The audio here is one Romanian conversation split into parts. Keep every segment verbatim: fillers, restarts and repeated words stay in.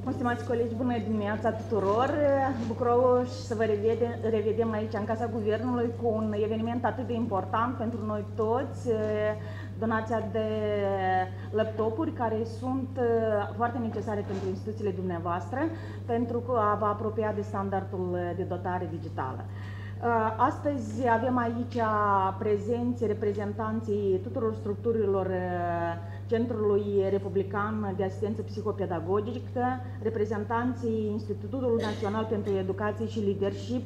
Stimați colegi, bună dimineața tuturor! Bucuroși să vă revedem, revedem aici în Casa Guvernului cu un eveniment atât de important pentru noi toți, donația de laptopuri care sunt foarte necesare pentru instituțiile dumneavoastră pentru a vă apropia de standardul de dotare digitală. Astăzi avem aici prezenți reprezentanții tuturor structurilor Centrului Republican de Asistență Psihopedagogică, reprezentanții Institutului Național pentru Educație și Leadership,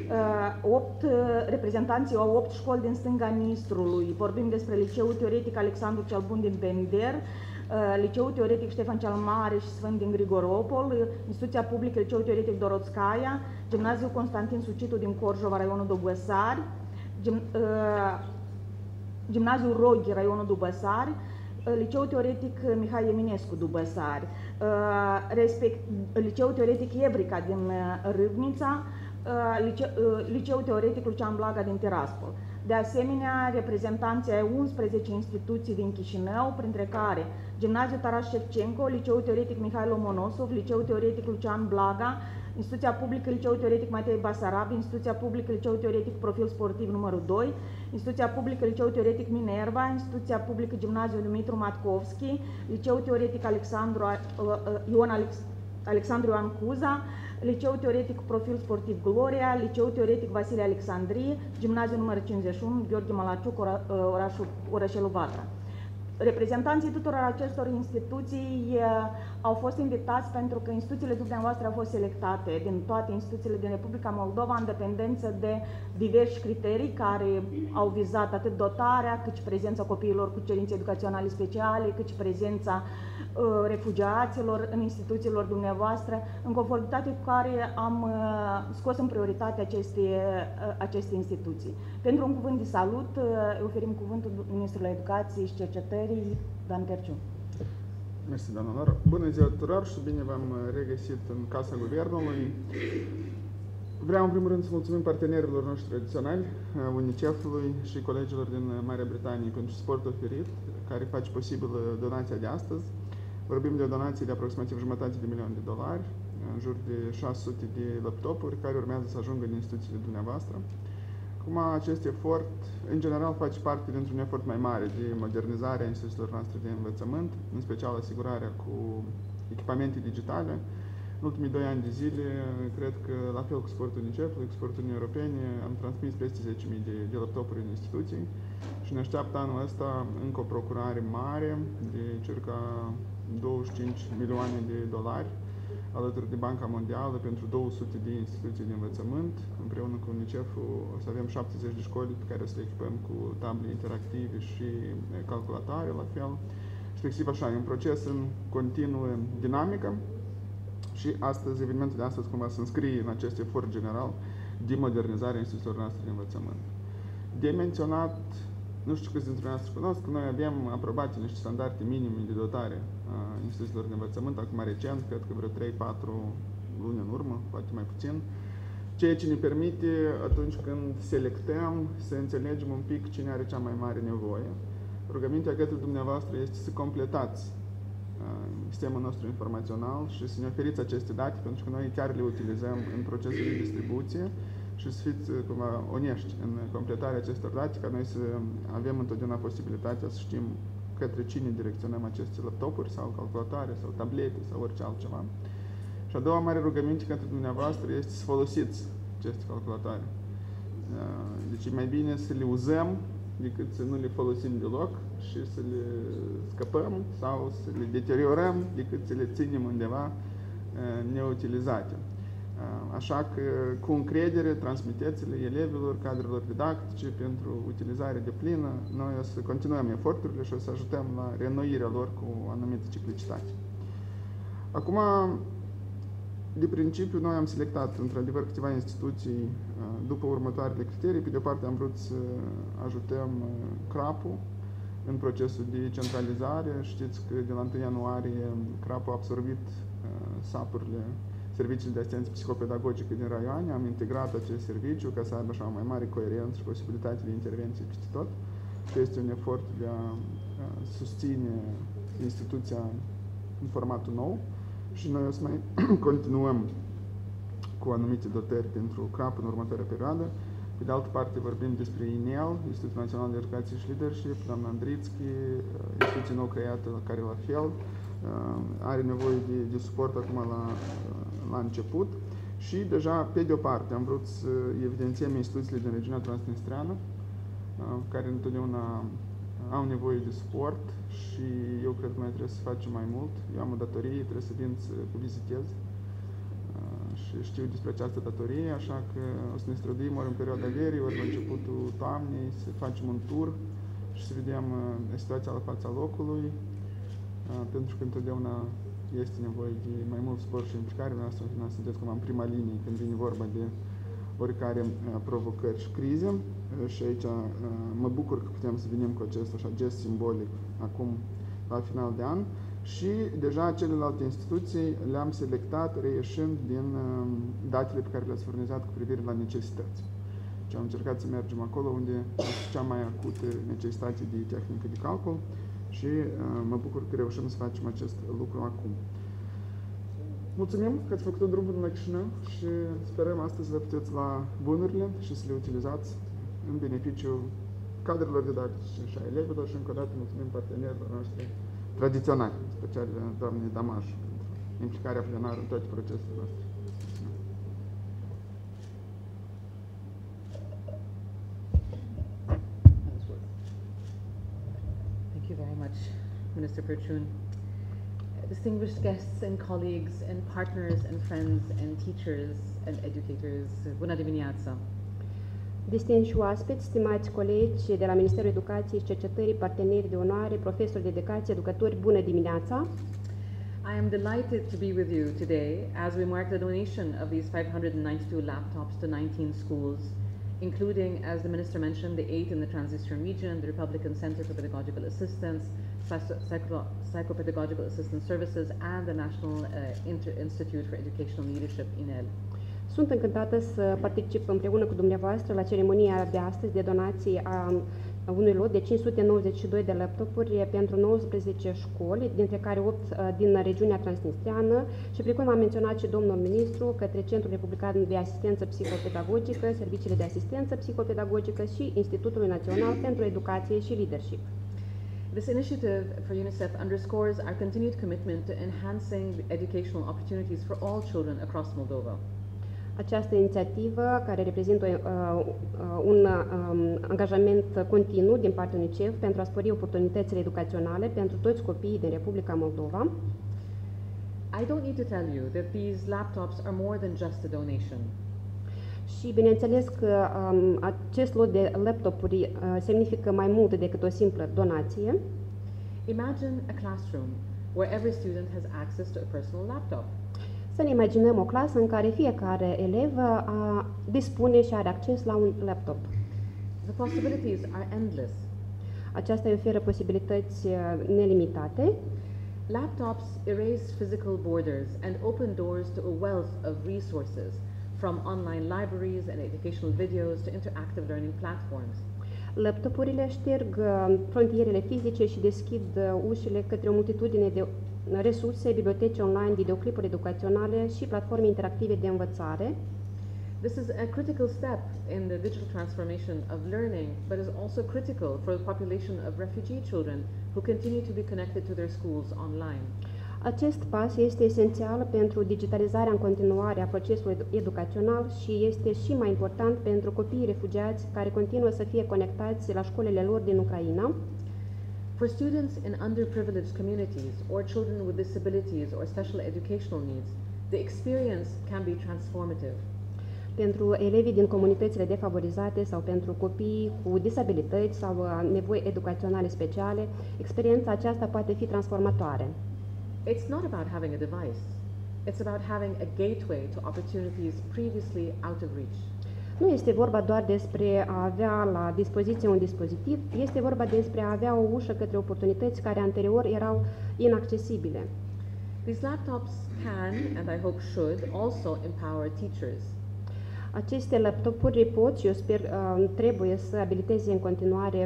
opt, reprezentanții au opt școli din stânga Nistrului. Vorbim despre Liceul Teoretic Alexandru cel Bun din Bender, Liceul Teoretic Ștefan cel Mare și Sfânt din Grigoropol, Instituția Publică Liceul Teoretic Dorotskaya, Gimnaziul Constantin Sucitu din Corjova, raionul Dubăsari, Gim, uh, Gimnaziul Roghi, raionul Dubăsari, Liceul Teoretic Mihai Eminescu, Dubăsari, uh, respect, Liceul Teoretic Evrica din uh, Râvnița, uh, Lice, uh, Liceul Teoretic Lucian Blaga din Tiraspol. De asemenea, reprezentanții ai unsprezece instituții din Chișinău, printre care Gimnaziul Taras Șevcenco, Liceul Teoretic Mihai Lomonosov, Liceul Teoretic Lucian Blaga, Instituția Publică Liceul Teoretic Matei Basarab, Instituția Publică Liceul Teoretic Profil Sportiv numărul doi, Instituția Publică Liceul Teoretic Minerva, Instituția Publică Gimnaziul Dumitru Matkovski, Liceul Teoretic Alexandru, Ion Alex, Alexandru Ioan Cuza, Liceul Teoretic Profil Sportiv Gloria, Liceul Teoretic Vasile Alexandrie, Gimnaziul numărul cincizeci și unu, Gheorghe Malaciuc, orașul, Orășelul Vatra. Reprezentanții tuturor acestor instituții au fost invitați pentru că instituțiile dumneavoastră au fost selectate din toate instituțiile din Republica Moldova în dependență de diversi criterii care au vizat atât dotarea, cât și prezența copiilor cu cerințe educaționale speciale, cât și prezența uh, refugiaților în instituțiilor dumneavoastră, în conformitate cu care am uh, scos în prioritate aceste, uh, aceste instituții. Pentru un cuvânt de salut, uh, oferim cuvântul Ministrului Educației și Cercetării, Dan Perciu. Mersi, doamna Laura. Bună ziua tuturor și bine v-am regăsit în Casa Guvernului. Vreau în primul rând să mulțumim partenerilor noștri tradiționali, UNICEF-ului și colegilor din Marea Britanie pentru suportul oferit, care face posibil donația de astăzi. Vorbim de o donație de aproximativ jumătate de milion de dolari, în jur de șase sute de laptopuri, care urmează să ajungă în instituțiile dumneavoastră. Acum, acest efort, în general, face parte dintr-un efort mai mare de modernizare a instituțiilor noastre de învățământ, în special asigurarea cu echipamente digitale. În ultimii doi ani de zile, cred că, la fel cu sportul UNICEF, cu sportul Uniunii Europene, am transmis peste zece mii de, de laptopuri în instituții și ne așteaptă anul ăsta încă o procurare mare de circa douăzeci și cinci milioane de dolari, alături de Banca Mondială pentru două sute de instituții de învățământ. Împreună cu UNICEF-ul o să avem șaptezeci de școli pe care o să le echipăm cu table interactive și calculatoare la fel. Respectiv așa, e un proces în continuă dinamică și astăzi, evenimentul de astăzi cumva se înscrie în acest efort general de modernizare a instituțiilor noastre de învățământ. De menționat, nu știu câți dintre noastre cunosc, că noi avem aprobate niște standarde minime de dotare a instituțiilor de învățământ, acum recent, cred că vreo trei patru luni în urmă, poate mai puțin, ceea ce ne permite, atunci când selectăm, să înțelegem un pic cine are cea mai mare nevoie. Rugămintea către dumneavoastră este să completați sistemul nostru informațional și să ne oferiți aceste date, pentru că noi chiar le utilizăm în procesul de distribuție și să fiți cumva onești în completarea acestor date, ca noi să avem întotdeauna posibilitatea să știm către cine direcționăm aceste laptopuri sau calculatoare sau tablete sau orice altceva. Și a doua mare rugăminte către dumneavoastră este să folosiți aceste calculatoare. Deci e mai bine să le uzăm decât să nu le folosim deloc și să le scăpăm sau să le deteriorăm decât să le ținem undeva neutilizate. Așa că, cu încredere, transmiteți-le elevilor, cadrelor didactice pentru utilizare deplină. Noi o să continuăm eforturile și o să ajutăm la reînnoirea lor cu o anumită ciclicitate. Acum, de principiu, noi am selectat, într-adevăr, câteva instituții după următoarele criterii. Pe de o parte, am vrut să ajutăm CRAP-ul în procesul de centralizare. Știți că de la întâi ianuarie CRAP-ul a absorbit S A P-urile, serviciile de asistență psihopedagogică din raioane. Am integrat acest serviciu ca să aibă așa o mai mare coerență și posibilitate de intervenție peste tot. Este un efort de a susține instituția în formatul nou. și noi o să mai continuăm cu anumite dotări pentru C R A P în următoarea perioadă. Pe de altă parte vorbim despre I N E L, Institutul Național de Educație și Leadership, doamna Andrițchi, instituție nou creată, care la fel are nevoie de, de suport acum la, la început. Și deja, pe de o parte, am vrut să evidențiem instituțiile din regiunea transnistreană, care întotdeauna au nevoie de suport și eu cred că noi trebuie să facem mai mult. Eu am o datorie, trebuie să vin să vizitez și știu despre această datorie, așa că o să ne străduim ori în perioada verii, ori la începutul toamnei, să facem un tur și să vedem situația la fața locului, pentru că întotdeauna este nevoie de mai mult suport și implicare. Noastră, noastră sunteți cumva în prima linie când vine vorba de oricare provocări și crize și aici mă bucur că putem să venim cu acest așa gest simbolic acum la final de an. Și deja celelalte instituții le-am selectat reieșind din datele pe care le-ați furnizat cu privire la necesități. Și am încercat să mergem acolo unde este cea mai acută necesitate de tehnică de calcul și mă bucur că reușim să facem acest lucru acum. Mulțumim că ați făcut un drum până la Chișinău și sperăm astăzi să puteți la bunurile și să le utilizați în beneficiul cadrelor didactice și a elevilor și încă o dată mulțumim partenerilor noștri tradiționali, în special doamnei Damaj, pentru implicarea plenară în toate procesele noastre. Thank you very much, Minister Perchun. Distinguished guests and colleagues and partners and friends and teachers and educators, bună dimineața! Distinși oaspeți, stimați colegi de la Ministerul Educației și Cercetării, parteneri de onoare, profesori de educație, educatori, bună dimineața! I am delighted to be with you today as we mark the donation of these five hundred ninety-two laptops to nineteen schools, including, as the Minister mentioned, the eight in the Transeastern region, the Republican Center for Pedagogical Assistance, Psycho Psychopedagogical Assistance Services, and the National uh, Inter Institute for Educational Leadership, I N E L. Sunt încântată să particip împreună cu dumneavoastră la ceremonia de astăzi de donație a unui lot de cinci sute nouăzeci și doi de laptopuri pentru nouăsprezece școli, dintre care opt din regiunea transnistreană și, precum a menționat și domnul ministru, către Centrul Republican de Asistență Psihopedagogică, Serviciile de Asistență Psihopedagogică și Institutul Național pentru Educație și Leadership. This initiative for UNICEF underscores our continued commitment to enhancing educational opportunities for all children across Moldova. Această inițiativă, care reprezintă uh, uh, un um, angajament continuu din partea UNICEF pentru a spori oportunitățile educaționale pentru toți copiii din Republica Moldova. I don't need to tell you that these laptops are more than just a donation. Și bineînțeles că um, acest lot de laptopuri uh, semnifică mai mult decât o simplă donație. Imagine a classroom where every student has access to a personal laptop. Să ne imaginăm o clasă în care fiecare elev a, dispune și are acces la un laptop. The possibilities are endless. Aceasta îi oferă posibilități nelimitate. Laptops erase physical borders and open doors to a wealth of resources, from online libraries and educational videos to interactive learning platforms. Laptopurile șterg frontierele fizice și deschid ușile către o multitudine de resurse, biblioteci online, videoclipuri educaționale și platforme interactive de învățare. This is a critical step in the digital transformation of learning, but is also critical for the population of refugee children who continue to be connected to their schools online. Acest pas este esențial pentru digitalizarea în continuare a procesului educațional și este și mai important pentru copiii refugiați care continuă să fie conectați la școlile lor din Ucraina. For students in underprivileged communities or children with disabilities or special educational needs, the experience can be transformative. Pentru elevii din comunitățile defavorizate sau pentru copiii cu disabilități sau nevoi educaționale speciale, experiența aceasta poate fi transformatoare. It's not about having a device. It's about having a gateway to opportunities previously out of reach. Nu este vorba doar despre a avea la dispoziție un dispozitiv, este vorba despre a avea o ușă către oportunități care anterior erau inaccesibile. These laptops can, and I hope should, also empower teachers. Aceste laptopuri pot și eu sper trebuie să abiliteze în continuare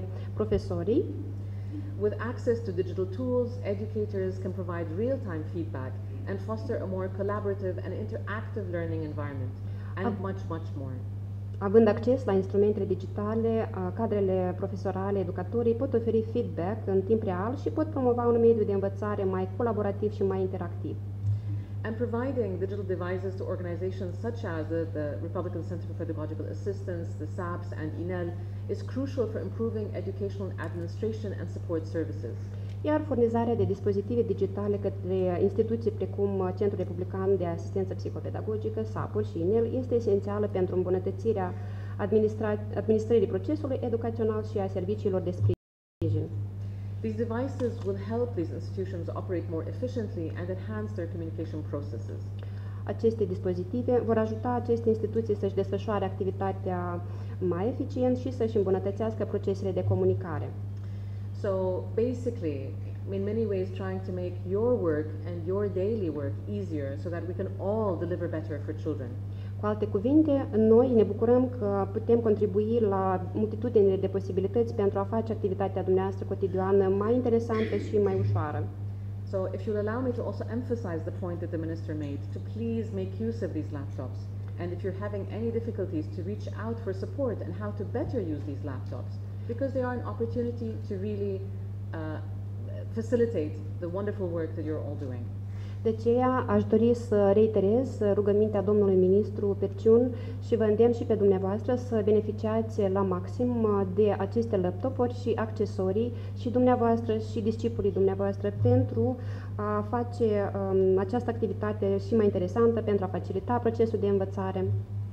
profesorii. With access to digital tools, educators can provide real-time feedback and foster a more collaborative and interactive learning environment, and Ab- much, much more. Având acces la instrumentele digitale, cadrele profesorale, educatorii pot oferi feedback în timp real și pot promova un mediu de învățare mai colaborativ și mai interactiv. And providing digital devices to organizations such as the, the Republican Center for Pedagogical Assistance, the S A P S, and I N E L is crucial for improving educational administration and support services. Iar furnizarea de dispozitive digitale către instituții precum Centrul Republican de Asistență Psihopedagogică, S A P-ul și I N E L este esențială pentru îmbunătățirea administra- administrării procesului educațional și a serviciilor de sprijin. These devices will help these institutions operate more efficiently and enhance their communication processes. Aceste dispozitive vor ajuta aceste instituții să-și desfășoare activitatea mai eficient și să-și îmbunătățească procesele de comunicare. So basically, in many ways trying to make your work and your daily work easier so that we can all deliver better for children. Cu alte cuvinte, noi ne bucurăm că putem contribui la multitudinile de posibilități pentru a face activitatea dumneavoastră cotidiană mai interesantă și mai ușoară. So if you'll allow me to also emphasize the point that the minister made, to please make use of these laptops. And if you're having any difficulties, to reach out for support and how to better use these laptops, because they are an opportunity to really uh, facilitate the wonderful work that you're all doing. De aceea aș dori să reiterez rugămintea domnului ministru Perciun și vă îndemn și pe dumneavoastră să beneficiați la maxim de aceste laptopuri și accesorii și dumneavoastră și discipolii dumneavoastră pentru a face um, această activitate și mai interesantă, pentru a facilita procesul de învățare.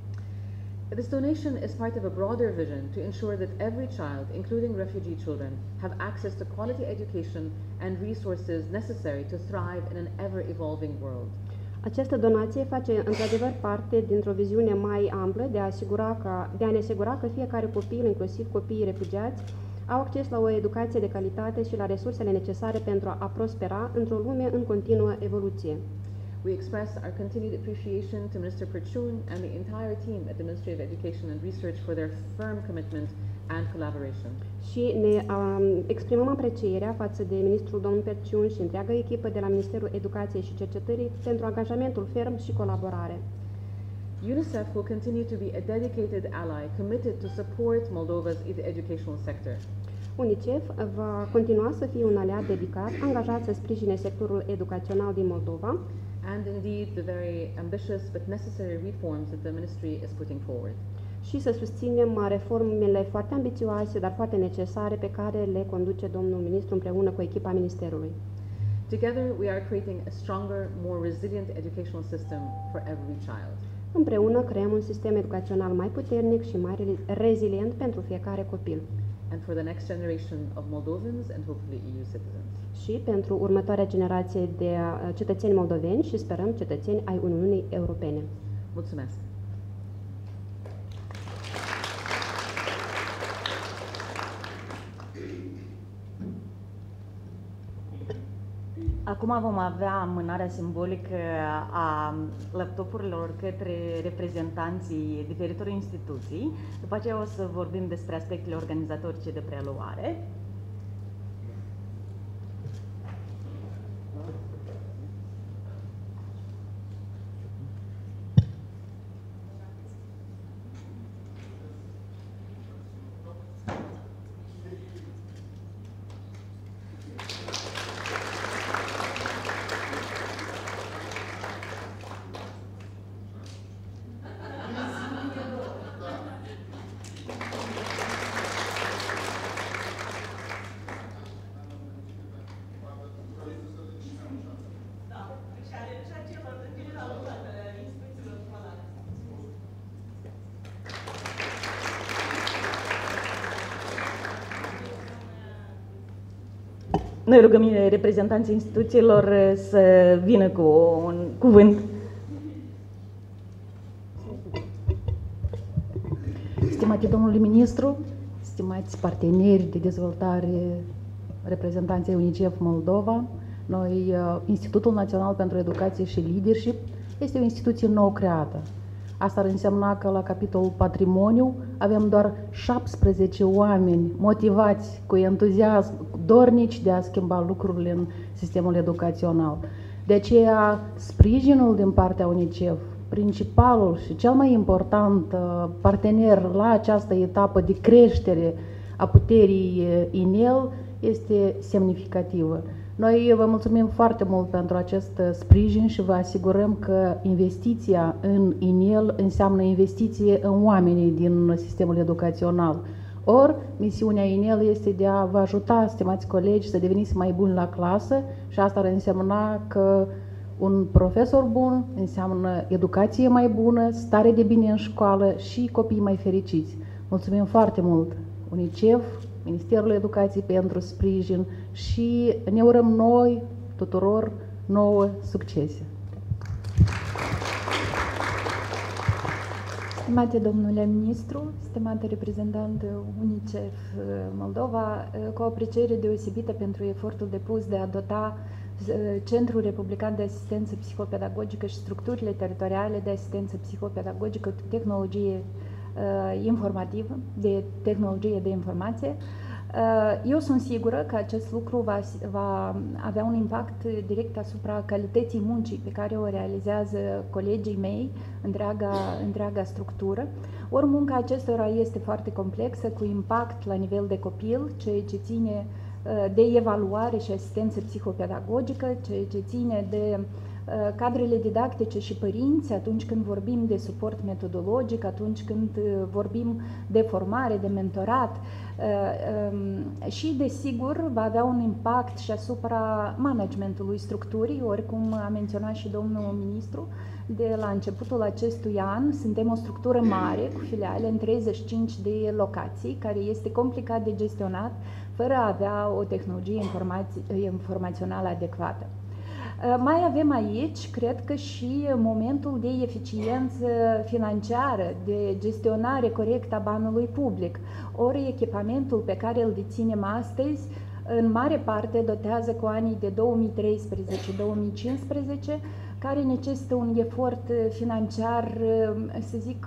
This donation is part of a broader vision to ensure that every child, including refugee children, have access to quality education and resources necessary to thrive in an ever-evolving world. Această donație face într-adevăr parte dintr-o viziune mai amplă de a, asigura că, de a ne asigura că fiecare copil, inclusiv copiii refugiați, au acces la o educație de calitate și la resursele necesare pentru a prospera într-o lume în continuă evoluție. We express our continued appreciation to Minister Perciun and the entire team at the Ministry of Education and Research for their firm commitment and collaboration. Și ne um, exprimăm aprecierea față de ministrul domnul Perciun și întreaga echipă de la Ministerul Educației și Cercetării pentru angajamentul ferm și colaborare. UNICEF will continue to be a dedicated ally committed to support Moldova's educational sector. UNICEF va continua să fie un aliat dedicat, angajat să sprijine sectorul educațional din Moldova, and indeed the very ambitious but necessary reforms that the ministry is putting forward. și să susținem reformele foarte ambițioase, dar foarte necesare pe care le conduce domnul ministru împreună cu echipa ministerului. Together we are creating a stronger, more resilient educational system for every child. Împreună creăm un sistem educațional mai puternic și mai rezilient pentru fiecare copil. And for the next generation of Moldovans and hopefully E U citizens. Și pentru următoarea generație de cetățeni moldoveni și sperăm cetățeni ai Uniunii Europene. Mulțumesc! Acum vom avea amânarea simbolică a laptopurilor către reprezentanții diferitor instituții. După aceea o să vorbim despre aspectele organizatorice de preluare. Noi rugăm reprezentanții instituțiilor să vină cu un cuvânt. Stimate domnule ministru, stimați parteneri de dezvoltare, reprezentanții UNICEF Moldova, noi, Institutul Național pentru Educație și Leadership, este o instituție nou creată. Asta ar însemna că la capitolul patrimoniu avem doar șaptesprezece oameni motivați, cu entuziasm, dornici de a schimba lucrurile în sistemul educațional. De aceea, sprijinul din partea UNICEF, principalul și cel mai important partener la această etapă de creștere a puterii I N E L, este semnificativă. Noi vă mulțumim foarte mult pentru acest sprijin și vă asigurăm că investiția în I N E L înseamnă investiție în oamenii din sistemul educațional. Ori, misiunea I N E L este de a vă ajuta, stimați colegi, să deveniți mai buni la clasă și asta ar însemna că un profesor bun înseamnă educație mai bună, stare de bine în școală și copii mai fericiți. Mulțumim foarte mult UNICEF, Ministerul Educației pentru sprijin și ne urăm noi, tuturor, nouă succese. Stimate domnule ministru, stimate reprezentant UNICEF Moldova, cu o apreciere deosebită pentru efortul depus de a dota Centrul Republican de Asistență Psihopedagogică și structurile teritoriale de asistență psihopedagogică cu tehnologie uh, informativă, de tehnologie de informație. Uh, eu sunt sigură că acest lucru va, va avea un impact direct asupra calității muncii pe care o realizează colegii mei, întreaga, întreaga structură. Ori munca acestora este foarte complexă, cu impact la nivel de copil, ceea ce ține de evaluare și asistență psihopedagogică, ceea ce ține de cadrele didactice și părinți atunci când vorbim de suport metodologic, atunci când vorbim de formare, de mentorat și, desigur, va avea un impact și asupra managementului structurii, oricum a menționat și domnul ministru, de la începutul acestui an suntem o structură mare cu filiale în treizeci și cinci de locații, care este complicat de gestionat fără a avea o tehnologie informațională adecvată. Mai avem aici, cred că și momentul de eficiență financiară, de gestionare corectă a banului public. Ori echipamentul pe care îl deținem astăzi, în mare parte dotează cu anii de două mii treisprezece două mii cincisprezece, care necesită un efort financiar, să zic,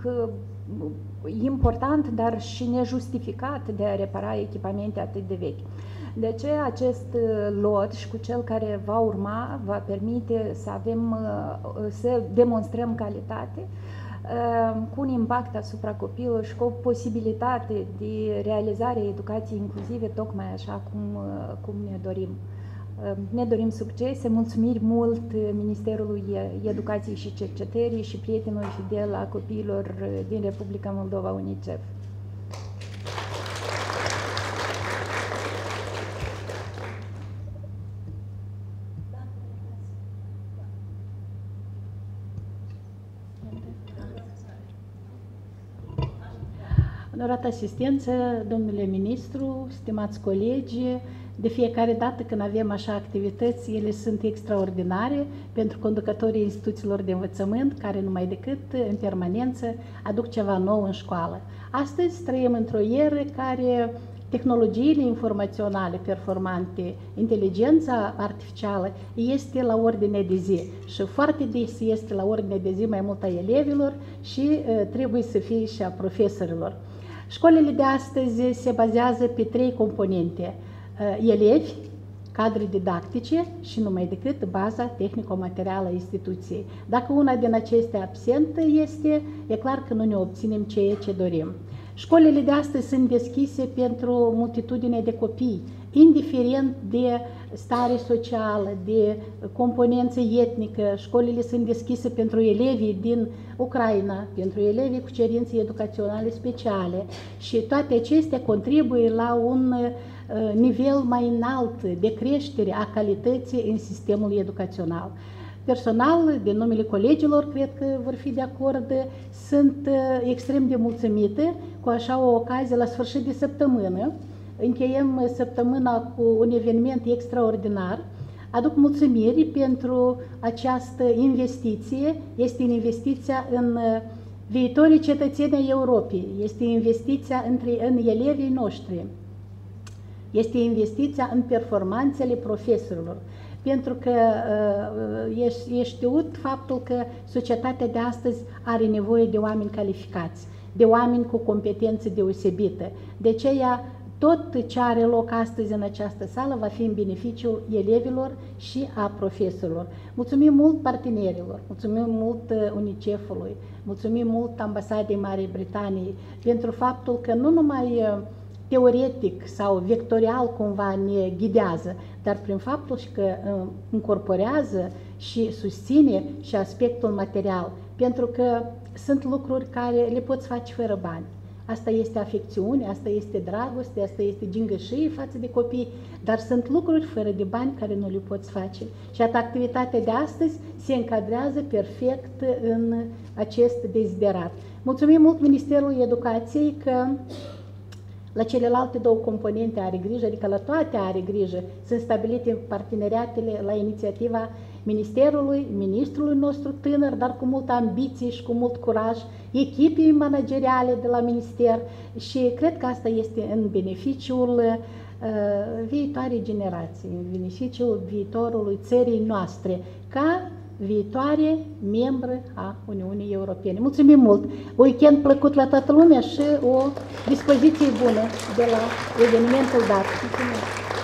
important, dar și nejustificat de a repara echipamente atât de vechi. De aceea acest lot și cu cel care va urma va permite să avem, să demonstrăm calitate cu un impact asupra copilului și cu o posibilitate de realizare a educației inclusive, tocmai așa cum, cum ne dorim. Ne dorim succese, mulțumiri mult Ministerului Educației și Cercetării și prietenul fidel a copiilor din Republica Moldova, UNICEF. Onorată asistență, domnule ministru, stimați colegi, de fiecare dată când avem așa activități, ele sunt extraordinare pentru conducătorii instituțiilor de învățământ, care numai decât în permanență aduc ceva nou în școală. Astăzi trăim într-o eră care tehnologiile informaționale performante, inteligența artificială este la ordine de zi și foarte des este la ordine de zi mai mult a elevilor și uh, trebuie să fie și a profesorilor. Școlile de astăzi se bazează pe trei componente: elevi, cadre didactice și numai decât baza tehnico-materială a instituției. Dacă una din acestea absentă este, e clar că nu ne obținem ceea ce dorim. Școlile de astăzi sunt deschise pentru multitudine de copii, indiferent de stare socială, de componență etnică. Școlile sunt deschise pentru elevii din Ucraina, pentru elevii cu cerințe educaționale speciale și toate acestea contribuie la un nivel mai înalt de creștere a calității în sistemul educațional. Personal, de numele colegilor, cred că vor fi de acord, sunt extrem de mulțumită cu așa o ocazie la sfârșit de săptămână. Încheiem săptămâna cu un eveniment extraordinar. Aduc mulțumiri pentru această investiție. Este investiția în viitorii cetățeni ai Europei, este investiția între, în elevii noștri, este investiția în performanțele profesorilor. Pentru că e știut faptul că societatea de astăzi are nevoie de oameni calificați, de oameni cu competențe deosebite. De aceea tot ce are loc astăzi în această sală va fi în beneficiul elevilor și a profesorilor. Mulțumim mult partenerilor, mulțumim mult UNICEF-ului, mulțumim mult Ambasadei Marii Britanii pentru faptul că nu numai teoretic sau vectorial cumva ne ghidează, dar prin faptul că încorporează și susține și aspectul material, pentru că sunt lucruri care le poți face fără bani. Asta este afecțiune, asta este dragoste, asta este gingășie față de copii, dar sunt lucruri fără de bani care nu le poți face. Și atât activitatea de astăzi se încadrează perfect în acest deziderat. Mulțumim mult Ministerului Educației că la celelalte două componente are grijă, adică la toate are grijă. Sunt stabilite parteneriatele la inițiativa Ministerului, ministrului nostru tânăr, dar cu multă ambiție și cu mult curaj, echipii manageriale de la minister și cred că asta este în beneficiul uh, viitoarei generații, în beneficiul viitorului țării noastre, ca viitoare membră a Uniunii Europene. Mulțumim mult! Weekend plăcut la toată lumea și o dispoziție bună de la evenimentul dat. Mulțumim!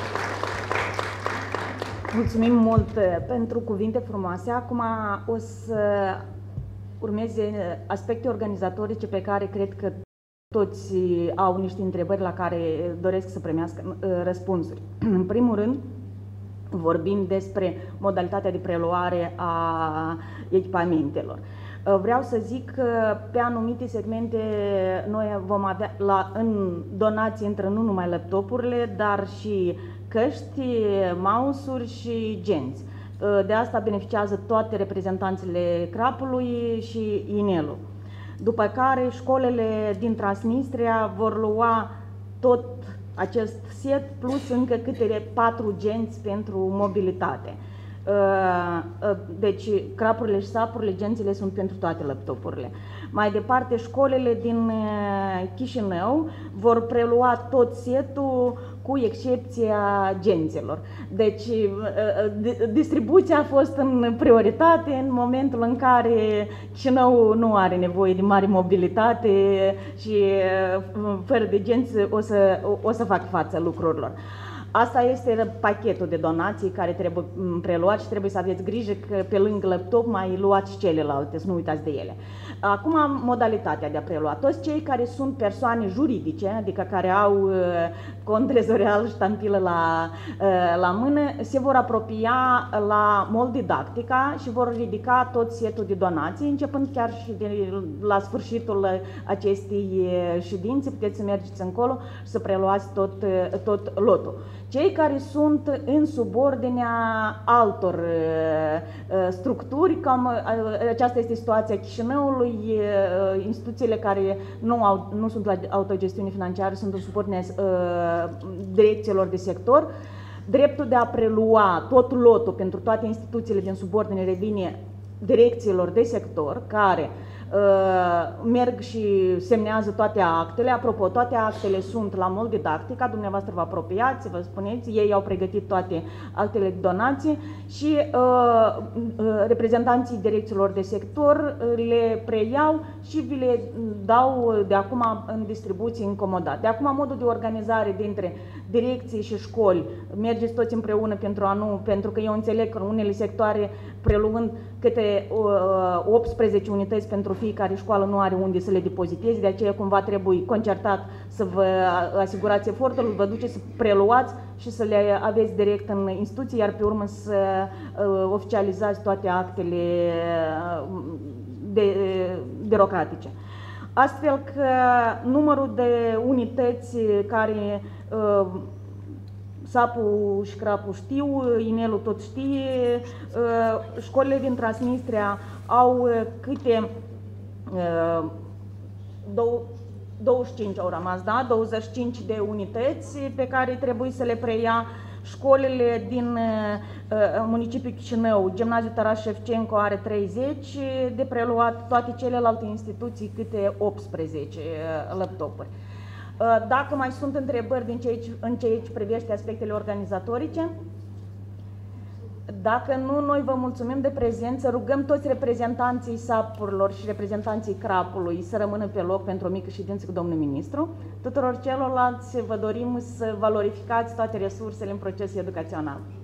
Mulțumim mult pentru cuvinte frumoase. Acum o să urmeze aspecte organizatorice pe care cred că toți au niște întrebări la care doresc să primească răspunsuri. În primul rând, vorbim despre modalitatea de preluare a echipamentelor. Vreau să zic că pe anumite segmente noi vom avea, la, în donații intră nu numai laptopurile, dar și căști, mouse-uri și genți. De asta beneficiază toate reprezentanțele crapului și inelul. După care școlile din Transnistria vor lua tot acest set plus încă câte patru genți pentru mobilitate. Deci crapurile și sapurile, gențile sunt pentru toate laptopurile. Mai departe, școlile din Chișinău vor prelua tot setul cu excepția genților. Deci distribuția a fost în prioritate în momentul în care Chișinău nu are nevoie de mare mobilitate și fără de genți o să, o să fac față lucrurilor. Asta este pachetul de donații care trebuie preluat și trebuie să aveți grijă că pe lângă laptop mai luați celelalte, să nu uitați de ele. Acum, modalitatea de a prelua. Toți cei care sunt persoane juridice, adică care au uh, cont trezorial, ștampilă la, uh, la mână, se vor apropia la mol didactica și vor ridica tot setul de donații, începând chiar și de, la sfârșitul acestei ședințe, puteți să mergeți încolo și să preluați tot, tot lotul. Cei care sunt în subordinea altor uh, structuri, cam uh, aceasta este situația Chișinăului, uh, instituțiile care nu, au, nu sunt la autogestiune financiară sunt în subordinea uh, direcțiilor de sector. Dreptul de a prelua tot lotul pentru toate instituțiile din subordine revine direcțiilor de sector, care Uh, merg și semnează toate actele. Apropo, toate actele sunt la mol didactica, dumneavoastră vă apropiați, vă spuneți, ei au pregătit toate actele de donație și uh, uh, reprezentanții direcțiilor de sector uh, le preiau și vi le dau de acum în distribuție incomodat. De acum, modul de organizare dintre direcții și școli, mergeți toți împreună pentru a nu, pentru că eu înțeleg că unele sectoare preluând câte uh, optsprezece unități pentru fiecare școală nu are unde să le depoziteze, de aceea cumva trebuie concertat să vă asigurați efortul, vă duceți să preluați și să le aveți direct în instituție, iar pe urmă să uh, oficializați toate actele de, birocratice. Astfel că numărul de unități care uh, sapul și crapul știu, inelul tot știe, uh, școlile din Transnistria au câte uh, douăzeci și cinci au rămas, da? douăzeci și cinci de unități pe care trebuie să le preia școlile din uh, municipiul Chișinău. Gimnaziul Taras Șefcenco are treizeci de preluat, toate celelalte instituții câte optsprezece uh, laptopuri. Uh, dacă mai sunt întrebări din ce, în ceea ce privește aspectele organizatorice? Dacă nu, noi vă mulțumim de prezență, rugăm toți reprezentanții sapurilor și reprezentanții crapului să rămână pe loc pentru o mică ședință cu domnul ministru. Tuturor celorlalți vă dorim să valorificați toate resursele în procesul educațional.